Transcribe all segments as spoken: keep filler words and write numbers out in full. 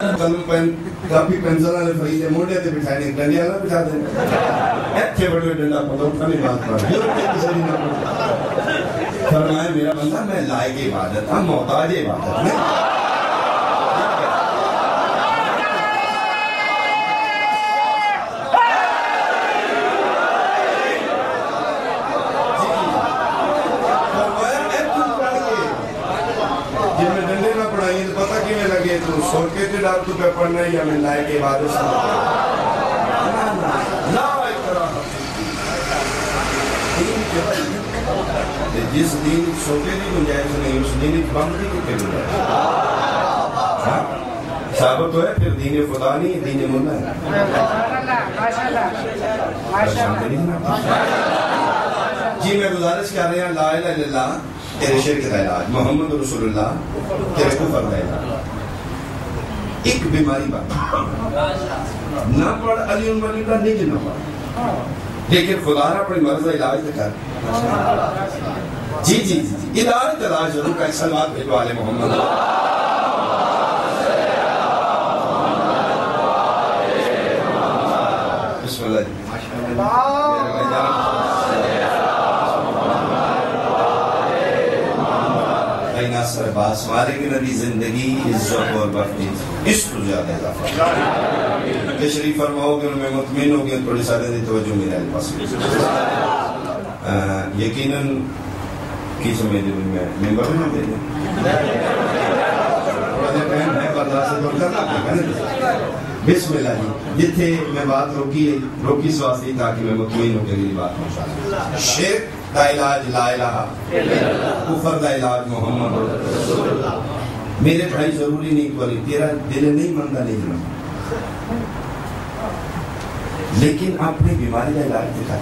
قلم pain copy pencil والے فریدے موڈے تے بٹھانے ڈنڈیا نہ بٹھا دیں ایتھے بڑے ڈنڈا پڑھو اٹھانے بات پڑھ فرمایا میرا بندہ میں لائق عبادت ہاں محتاج عبادت میں تو سوکے تھے ڈال تو پہ پڑھنا ہے یا میں لائے کے بعد اس جس دین سوکے دی گنجائش نہیں اس دین ایک بند دی کتے گنجائش ثابت ہوئے پھر دین خدا نہیں دین ملہ ہے جی میں گزارش کر رہے ہیں لا الہ الا اللہ تیرے شرک کا علاج محمد رسول اللہ تیرے کفر کا علاج ایک بیماری بات نہ پڑھ علی ولی کا نہیں نہ پڑھ لیکن خدا رہا اپنی مرض علاج کر جی جی جی علاج تلاش ضرور کا سلوات بھیجو آل محمد بسم اللہ جی ناصر باس والے کی نبی زندگی عزت اور برکت اس کو زیادہ اضافہ تشریف فرماؤ گے ان میں مطمئن ہو گے تھوڑی سارے دی توجہ میرے پاس یقیناً کی سمجھ دے میں ممبر میں دے دیں بسم اللہ جی جتھے میں بات روکی روکی سواستی تاکہ میں مطمئن ہو کے میری بات پہنچا شرک دا علاج لا الہ کفر دا علاج محمد رسول اللہ میرے بھائی ضروری نہیں کوئی تیرا دل نہیں مندہ نہیں جنہا لیکن اپنی بیماری کا علاج دکھا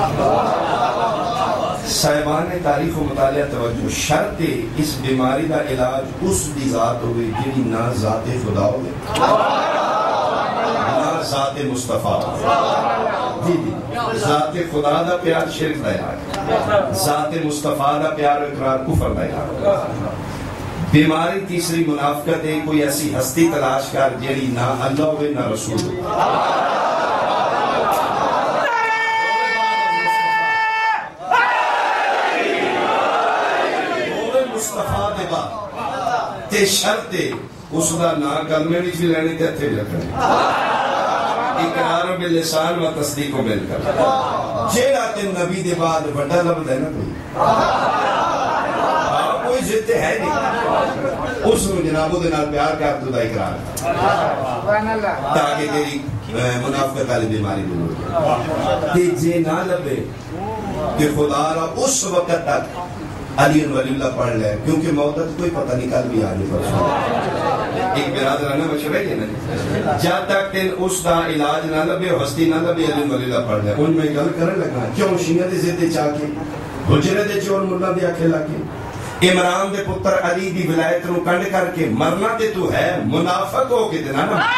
صاحبان تاریخ و مطالعہ توجہ شرط اس بیماری کا علاج اس دی ذات ہوئے جنہی نہ ذات خدا ہوئے نہ ذات مصطفیٰ جی جی ذات خدا دا پیار شرک دا علاج ذات مصطفیٰ دا پیار اقرار کفر دا علاج بیماری تیسری منافقت ہے کوئی ایسی ہستی تلاش کر جیڑی نہ اللہ ہوئے نہ رسول ہوئے مصطفیٰ دے بعد تے شرط اس دا نا کلمے بھی بھی لینے تے اتھے بھی رکھنے اقرار باللسان و تصدیق و مل کر جیڑا تے نبی دے بعد بڑا لفظ ہے نا کوئی کوئی ضد ہے نہیں اس میں جنابوں دے نال پیار کر تو دا اقرار تاکہ تیری منافقت والی بیماری دور ہو تے جے نہ لبے کہ خدا را اس وقت تک علی ولی اللہ پڑھ لے کیونکہ موت کوئی پتہ نہیں کل بھی آنے پر ایک برادرانہ مشورہ ہے نا جب تک تین اس دا علاج نہ لبے ہستی نہ لبے علی ولی اللہ پڑھ لے ان میں گل کرنے لگا کیوں شیعہ دے زیدے چاہ کے حجرے دے چور ملا دے آکھے لگے عمران دے پتر علی دی ولایت نو کنڈ کر کے مرنا تے تو ہے منافق ہو کے دینا نا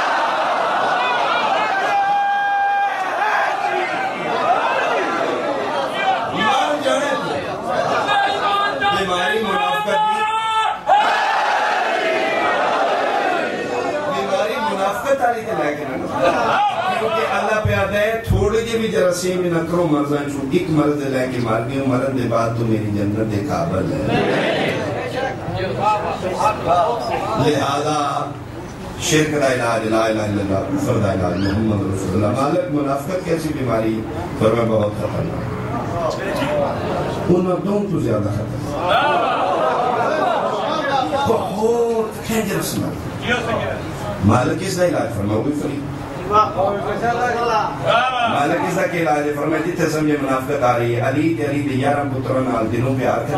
کیونکہ اللہ پہ آتا ہے تھوڑے جے بھی جرسیم نہ کرو مرزان چھو ایک مرز لے کے مار گئے مرد دے بعد تو میری جنت دے قابل ہے لہذا شرک دا علاج لا الہ الا اللہ کفر دا علاج محمد رسول اللہ مالک منافقت کیسی بیماری فرمائے بہت خطرناک ان مردوں تو زیادہ خطرناک بہت خینجرس مرد مالک اس دا علاج فرماؤ بھی فرید مالک اس دا کے علاج فرمائی جتنے سمجھے منافقت آ رہی ہے علی تے علی دے یارم پتران آل دنوں پہ آر کر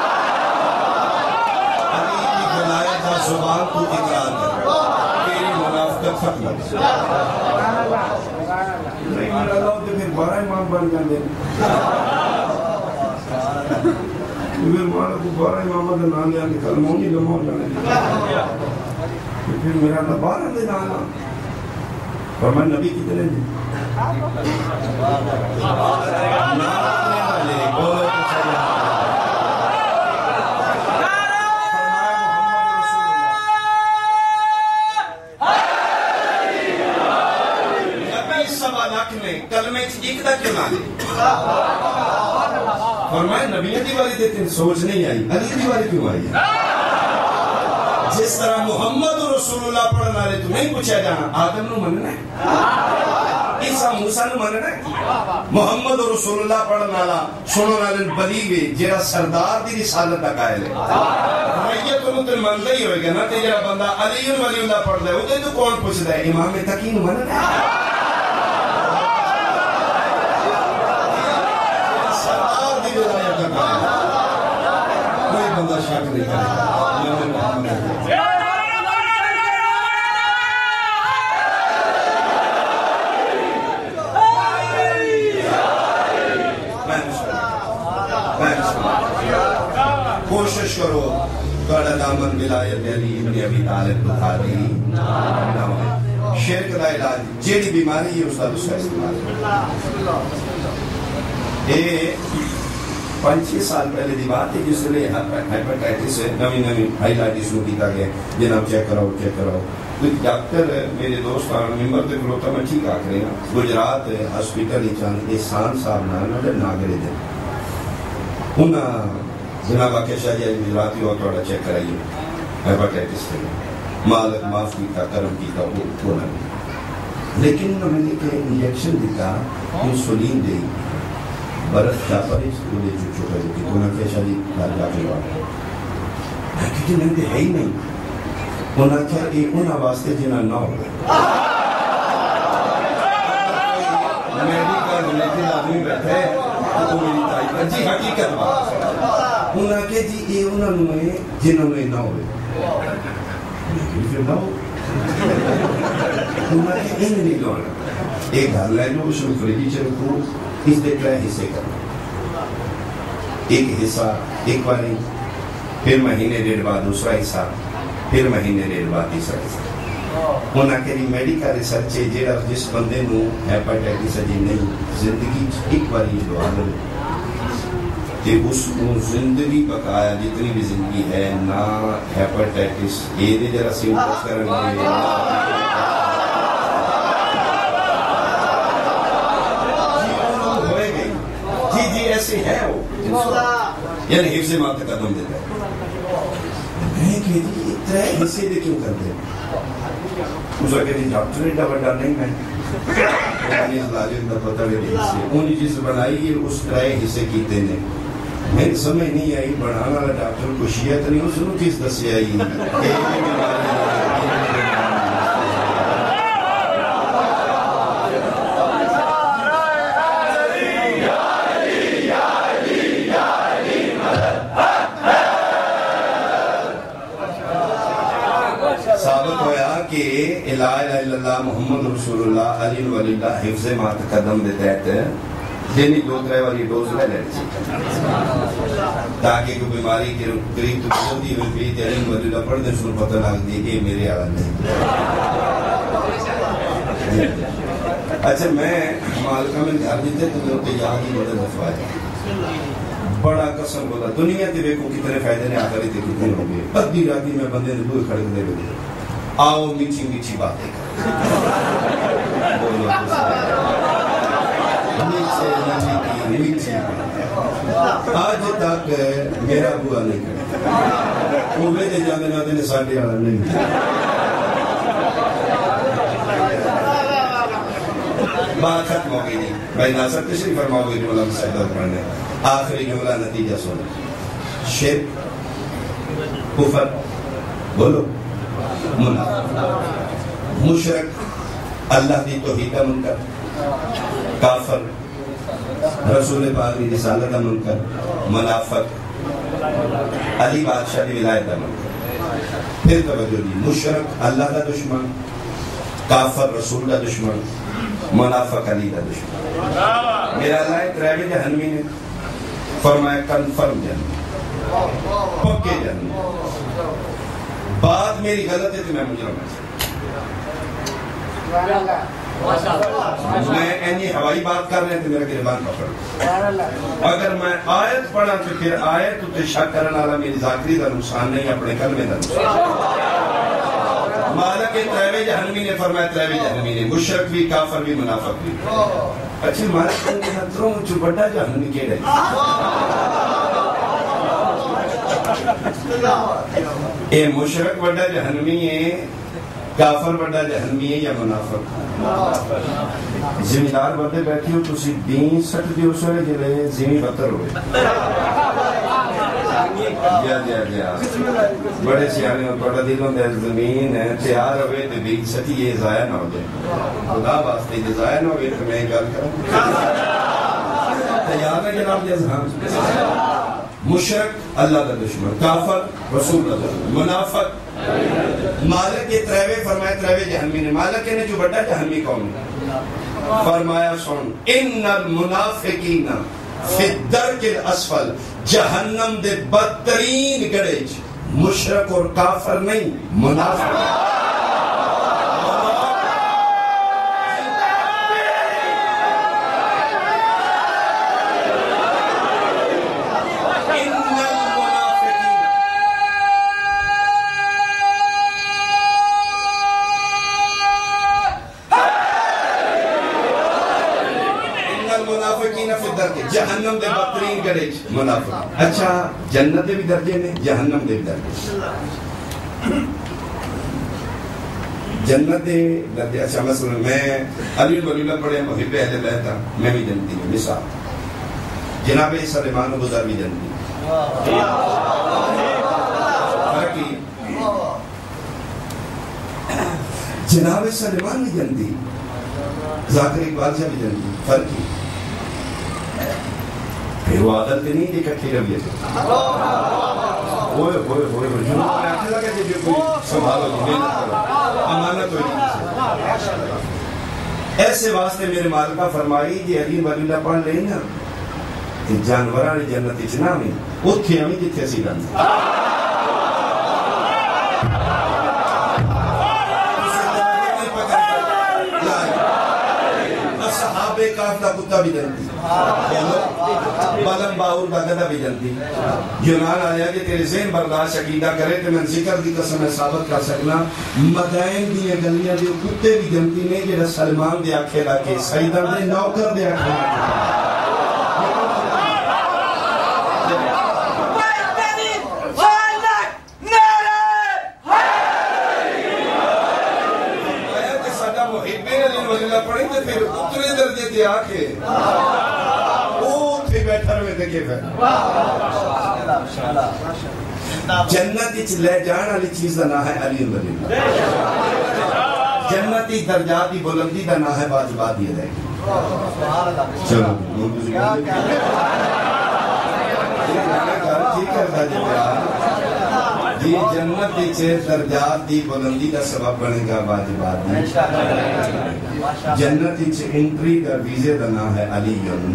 علی کی ولایت دا زبان تو اقرار کر تیری منافقت ختم ہے نہیں میرا اللہ تو پھر بارہ امام بن جاندے پھر مانا تو بارہ امام دے نام دے آنے کلموں نہیں لمحہ جانے پھر میرا نبارہ دے نانا فرمائے نبی کتنے ہیں نارنے والے بولو تو چاہیے فرمائے محمد رسول اللہ لکھ نے کلمے ایک دا کیوں نہ لے فرمایا نبیوں دی والی دیتے سوچ نہیں آئی علی دی والی کیوں آئی ہے جس طرح محمد رسول اللہ پڑھنا لے تو نہیں پوچھا جانا آدم نو مننا ہے عیسیٰ موسیٰ نو مننا ہے محمد رسول اللہ پڑھنا لا سنو نالے بلیوے جیرا سردار دی رسالت کا قائل ہے ریت انہوں تن منتا ہی ہوئے گا نا تے جیرا بندہ علی ولی اللہ پڑھ دے ہوتے تو کون پوچھ دے امام تقی نو مننا ہے سردار دی ولایت کا قائل ہے کوئی بندہ شک نہیں کرے کوشش کرو تھوڑا دامن ولایت علی ابن ابی طالب بتا دی شرک دا علاج جیڑی بیماری ہے اس کا دوسرا استعمال اے پانچ چھ سال پہلے دی بات ہے جس لئے ہیپاٹائٹس نوی نوی ہائی لائٹس نو کیتا گیا جناب چیک کراؤ چیک کراؤ ڈاکٹر میرے دوست ممبر دے کھلوتا میں ٹھیک آکھ رہے ہیں گجرات ہسپیٹل ہی چاند احسان صاحب نہ ناگرے دے انہاں جناب آکے شاہ جی مجراتی ہو توڑا چیک کرائیے ہیپاٹائٹس کے مالک معاف کیتا کرم کیتا وہ پورا نہیں لیکن انہوں نے کہ انجیکشن دیتا انسولین دے برف چاپر اس کو دے جو چھوٹا جو کی انہوں نے شاہ جی دار جا کے بات کیونکہ میں نے ہے ہی نہیں انہوں نے کہا کہ انہوں واسطے جنہ نہ ہو میڈیکل ریلیٹڈ آدمی بیٹھے ہیں تو میری تائی جی حقیقت بات انہوں نے کہا جی یہ انہوں نے جنہوں نے نہ ہوئے پھر نہ ہو انہوں نے کہا انہیں نہیں لونا ایک گھر لے جو اس میں فریجی چلو کو اس دے کلائے حصے کرنا ایک حصہ ایک باری پھر مہینے ڈیڑھ بعد دوسرا حصہ پھر مہینے ڈیڑھ بعد تیسرا حصہ انہوں نے کہا میڈیکل ریسرچ ہے جیڑا جس بندے نو ہیپاٹائٹس ہے جی نہیں زندگی ایک باری دعا دے کہ اس کو زندگی بقایا جتنی بھی زندگی ہے نہ ہیپاٹائٹس اے دے جرا سیمپٹس کرنے جی جی ایسے ہے وہ یعنی حفظ مات قدم دیتا ہے میں کہ جی اتنا حصے دے کیوں کرتے ہیں اس وقت کہ ڈاکٹر ایڈا بڑا نہیں میں انہیں علاجن دا پتہ لے حصے انہیں جس بنائی اس طرح حصے کیتے نے میں سمجھ نہیں آئی بڑھانا والا ڈاکٹر کو شیعت نہیں اس نے کس دسے آئی ثابت ہویا کہ لا الہ الا اللہ محمد رسول اللہ علی ولی اللہ حفظ مات قدم دے تحت جنہی دو ترے والی ڈوز لے لینے چاہیے تاکہ کوئی بیماری کے قریب تو بہتی ہوئی بھی تعلیم ولی اللہ پڑھ دیں سن پتہ لگ دی کہ میرے آلہ نہیں اچھا میں مالکہ میں گھر دیتے تو میں تے یہاں کی مدد دفعہ بڑا قسم بولا دنیا تے دیکھو کتنے فائدے نے آخری تے کتنے ہوں گے بدی راتی میں بندے نے دوئے کھڑے دے دے آؤ میچی میچی باتیں آج تک میرا بوا نہیں کرتا وہ دے جانے نہ دینے ساڑھے آرہ نہیں بات ختم ہو گئی نہیں بھائی ناصر تشریف فرماؤ گئی جملہ مسائدہ پڑھنے آخری جملہ نتیجہ سونا شرک کفر بولو منافق مشرک اللہ دی توحید منکر کافر رسول پاک دی رسالت منکر منافق علی بادشاہ دی ولایت منکر پھر توجہ دی مشرک اللہ دا دشمن کافر رسول دا دشمن منافق علی دا دشمن میرا اللہ تریوی جہنمی نے فرمایا کنفرم جہنمی پکے جہنمی بات میری غلط ہے تو میں مجرم ہے میں اینی ہوائی بات کر رہے ہیں تو میرا گربان پکڑ اگر میں آیت پڑھا تو پھر آیت تو شک کرنا والا میری ذاکری دا نقصان نہیں اپنے کلمے دا نقصان مالک تریوے جہنمی نے فرمایا تریوے جہنمی نے مشرک بھی کافر بھی منافق بھی. اچھا مالک نے ہتروں چ بڑا جہنمی کیڑا ہے؟ اے مشرک بڑا جہنمی ہے کافر بڑا جہنمی ہے یا منافق؟ زمیندار بندے بیٹھے ہو تسی دین سٹ دیو سوے جلے زمین بطر ہوئے جا جا جا بڑے سیانے اور بڑا دلوں دے زمین ہے تیار ہوئے تو بیج سٹی یہ ضائع نہ ہو جائے خدا واسطے یہ ضائع نہ ہوئے تو میں گل کروں تیار ہے جناب جزہاں مشرک اللہ کا دشمن کافر رسول اللہ منافق مالک یہ تریوے فرمایا تریوے جہنمی نے مالک نے جو بڑا جہنمی قوم ہے فرمایا سن ان المنافقین فی الدرک الاسفل جہنم دے بدترین گڑے مشرک اور کافر نہیں منافق جہنم دے بدترین گڑے منافق. اچھا جنت دے بھی درجے نے جہنم دے بھی درجے جنت دے درجے. اچھا مثلا میں علی ولی اللہ پڑھے محب اہل بیت ہوں میں بھی جنتی ہوں مثال جناب سلیمان گزر بھی جنتی فرقی جناب سلیمان بھی جنتی ذاکر اقبال سے بھی جنتی فرقی پھر وہ عادت نہیں کہ کٹھی رویے تھے ہوئے ہوئے ہوئے ہوئے جنہوں نے آتے لگا کہ جو کوئی سنبھالو جو محنت کرو امانت ہوئی ایسے واسطے میرے مالکہ فرمائی جی علی ولی اللہ پڑھ لیں نا جانوران جنت اچنا میں اتھے ہمیں جتھے سی گانا صحابے کافتا کتا بھی جنتی بلم باور کا گدہ بھی جنتی یونان آیا کہ تیرے ذہن برداشت عقیدہ کرے تو میں ذکر دی قسم ثابت کر سکنا مدائن دی گلیاں دی کتے بھی جنتی نے جڑا سلمان دے آکھے لاکے سیدہ دے نوکر دے آکھے لاکے پڑھیں تو پھر اتنے درجے تے آکے وہ تھے بیٹھا روے دیکھے پھر جنتی لے جانا لی چیز دا نہ ہے علی ولی اللہ جنتی درجاتی بلندی دا نہ ہے واجبات یہ رہے گی چلو ٹھیک کرتا جی جی جنت دی چیز درجات دی بلندی دا سبب بنے گا واجبات دی جنت دی انٹری دا ویزے دا نام ہے علی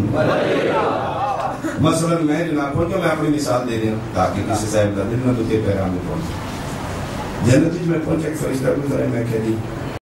مثلا میں جناب پہنچا میں اپنی مثال دے رہا ہوں تاکہ کسی صاحب دا دل نہ دکھے پیغام میں پہنچا جنت دی میں پہنچا ایک فرشتہ گزرے میں کہہ دی